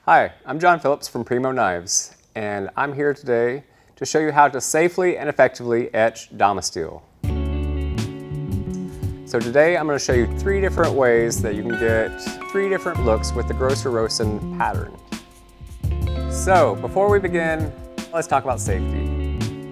Hi, I'm John Phillips from Primo Knives, and I'm here today to show you how to safely and effectively etch Damasteel. So today I'm going to show you 3 different ways that you can get 3 different looks with the Grosserosen pattern. So before we begin, let's talk about safety.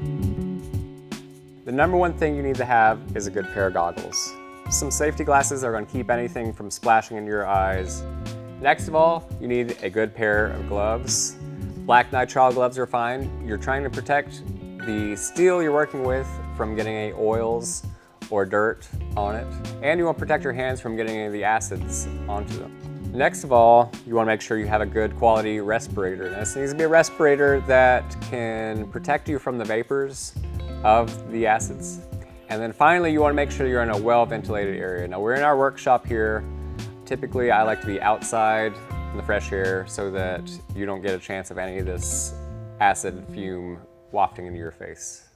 The number one thing you need to have is a good pair of goggles. Some safety glasses are going to keep anything from splashing in your eyes. Next of all, you need a good pair of gloves. Black nitrile gloves are fine. You're trying to protect the steel you're working with from getting any oils or dirt on it. And you want to protect your hands from getting any of the acids onto them. Next of all, you want to make sure you have a good quality respirator. Now, this needs to be a respirator that can protect you from the vapors of the acids. And then finally, you want to make sure you're in a well-ventilated area. Now, we're in our workshop here. Typically, I like to be outside in the fresh air so that you don't get a chance of any of this acid fume wafting into your face.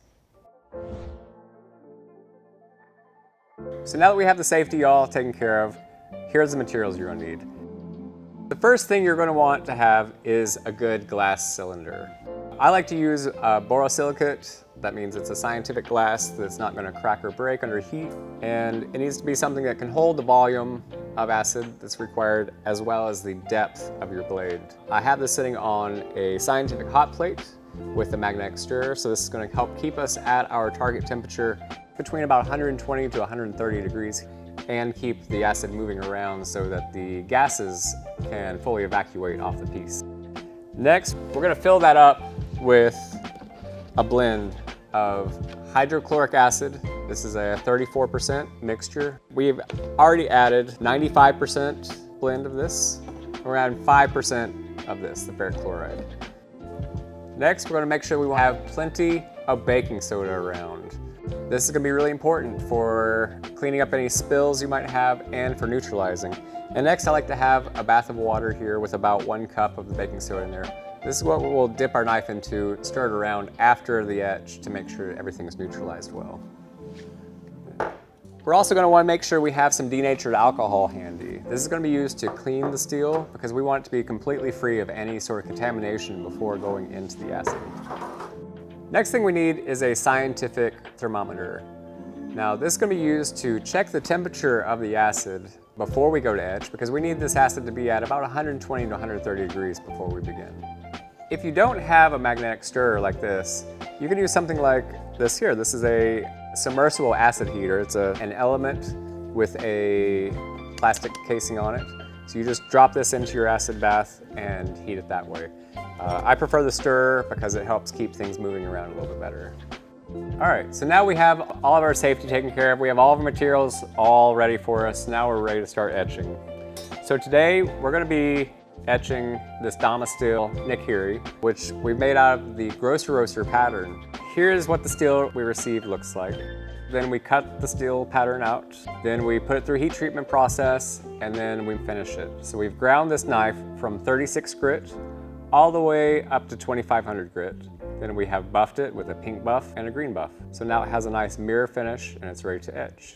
So now that we have the safety all taken care of, here's the materials you're going to need. The first thing you're going to want to have is a good glass cylinder. I like to use borosilicate. That means it's a scientific glass that's not going to crack or break under heat, and it needs to be something that can hold the volume of acid that's required as well as the depth of your blade. I have this sitting on a scientific hot plate with a magnetic stirrer, so this is going to help keep us at our target temperature between about 120 to 130 degrees and keep the acid moving around so that the gases can fully evacuate off the piece. Next, we're going to fill that up with a blend of hydrochloric acid. This is a 34% mixture. We've already added 95% blend of this. We're adding 5% of this, the ferric chloride. Next, we're going to make sure we have plenty of baking soda around. This is going to be really important for cleaning up any spills you might have and for neutralizing. And next, I like to have a bath of water here with about 1 cup of the baking soda in there. This is what we'll dip our knife into, stir it around after the etch to make sure everything is neutralized well. We're also going to want to make sure we have some denatured alcohol handy. This is going to be used to clean the steel because we want it to be completely free of any sort of contamination before going into the acid. Next thing we need is a scientific thermometer. Now this is going to be used to check the temperature of the acid before we go to etch because we need this acid to be at about 120 to 130 degrees before we begin. If you don't have a magnetic stirrer like this, you can use something like this here. This is a submersible acid heater. It's an element with a plastic casing on it. So you just drop this into your acid bath and heat it that way. I prefer the stirrer because it helps keep things moving around a little bit better. All right, so now we have all of our safety taken care of. We have all of our materials all ready for us. Now we're ready to start etching. So today we're going to be etching this Damasteel Nitrile, which we made out of the Grosserosen pattern. Here's what the steel we received looks like. Then we cut the steel pattern out. Then we put it through a heat treatment process, and then we finish it. So we've ground this knife from 36 grit all the way up to 2500 grit. Then we have buffed it with a pink buff and a green buff. So now it has a nice mirror finish and it's ready to etch.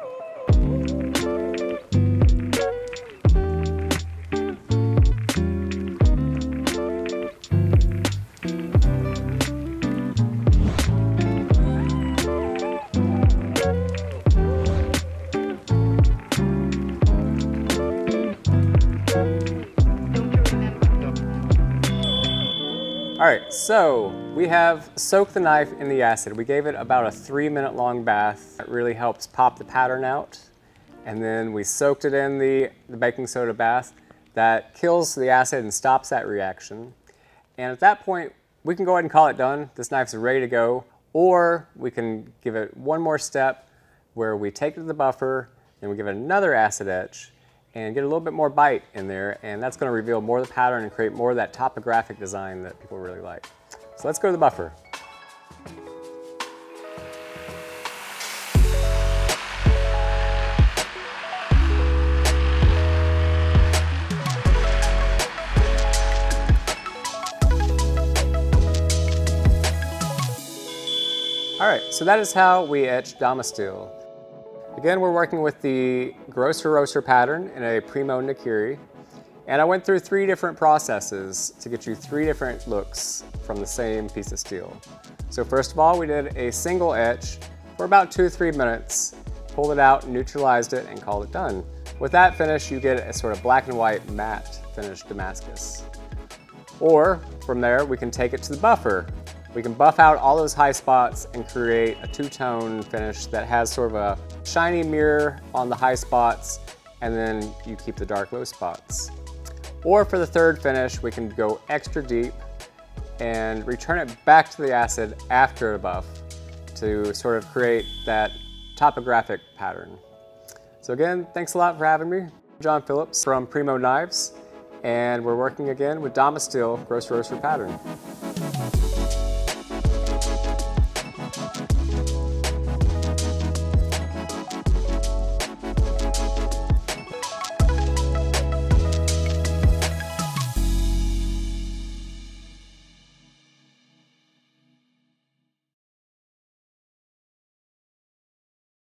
All right, so we have soaked the knife in the acid. We gave it about a 3-minute long bath. It really helps pop the pattern out. And then we soaked it in the baking soda bath. That kills the acid and stops that reaction. And at that point, we can go ahead and call it done. This knife's ready to go. Or we can give it one more step where we take it to the buffer and we give it another acid etch and get a little bit more bite in there, and that's going to reveal more of the pattern and create more of that topographic design that people really like. So let's go to the buffer. All right, so that is how we etch Damasteel. Again, we're working with the Grosserosen pattern in a Primo Nitrile. And I went through 3 different processes to get you 3 different looks from the same piece of steel. So first of all, we did a single etch for about 2-3 minutes, pulled it out, neutralized it, and called it done. With that finish, you get a sort of black and white matte finished Damascus. Or from there, we can take it to the buffer. We can buff out all those high spots and create a 2-tone finish that has sort of a shiny mirror on the high spots, and then you keep the dark low spots. Or for the third finish, we can go extra deep and return it back to the acid after a buff to sort of create that topographic pattern. So again, thanks a lot for having me. I'm John Phillips from Primo Knives, and we're working again with Damasteel Grosserosen pattern.